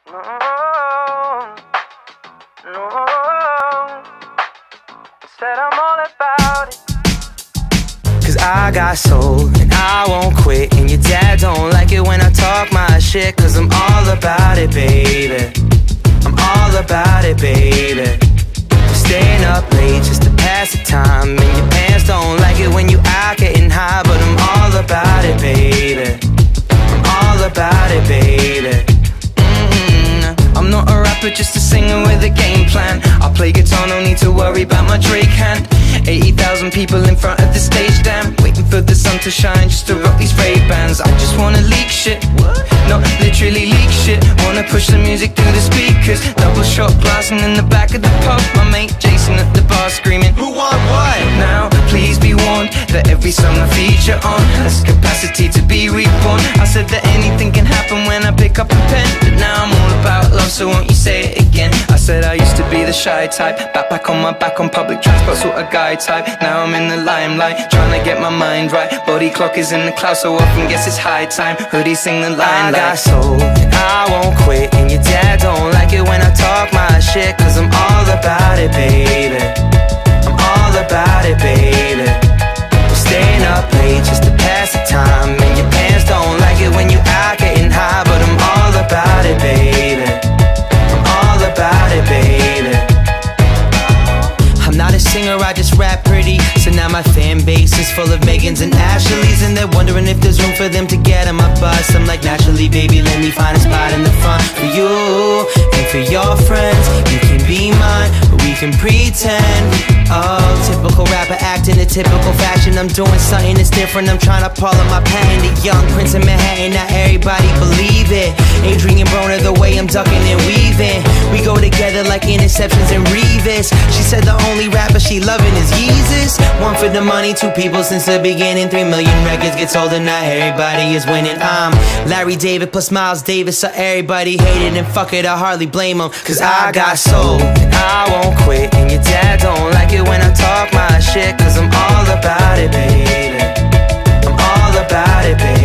No, no. Said I'm all about it. Cause I got soul and I won't quit. And your dad don't like it when I talk my shit. Cause I'm all about it, baby. I'm all about it, baby. Staying up late just to pass the time. And your parents don't like it when you out getting high. But I'm all about it, baby. I'm all about it, baby. I'm not a rapper, just a singer with a game plan. I play guitar, no need to worry about my Drake hand. 80,000 people in front of the stage, damn. Waiting for the sun to shine just to rock these Ray-Bans. I just wanna leak shit, no, literally leak shit. Wanna push the music through the speakers. Double shot blasting in the back of the pub. My mate Jason at the bar screaming, who want what? Now, please be warned that every song I feature on has capacity to be reborn. I said that anything can happen when I pick up a pen, but now I'm all about love, so won't you say it again? I said I used to be the shy type, backpack on my back on public transport, sort of guy type. Now I'm in the limelight, trying to get my mind right. Body clock is in the clouds, so often guess it's high time. Hoodie sing the line, I got soul, I won't quit. And your dad don't like it when I talk my shit. Cause I'm all about it, baby. I'm all about it, baby. Staying up late just to pass the time. And your parents don't like it when you out getting high. But I'm all about it, baby. I'm all about it, baby. I'm not a singer, I just rap pretty. So now my fan base is full of Megans and Ashleys. And they're wondering if there's room for them to get on my bus. I'm like, naturally, baby, let me find a spot in the front. For you and for your friends, you can be mine, but we can pretend. Oh, typical rapper acting a typical fashion. I'm doing something that's different, I'm trying to pull up my patent. The young prince of Manhattan, not everybody believe it. Adrian Broner, the way I'm ducking and weaving. We go together like interceptions and Revis. She said the only rapper she loving is Yeezus. One for the money, two people since the beginning. 3 million records get sold and not everybody is winning. I'm Larry David plus Miles Davis, so everybody hate it, and fuck it, I hardly blame them. Cause I got soul, and I won't quit. And your dad don't like it when I talk my shit. Cause I'm all about it, baby. I'm all about it, baby.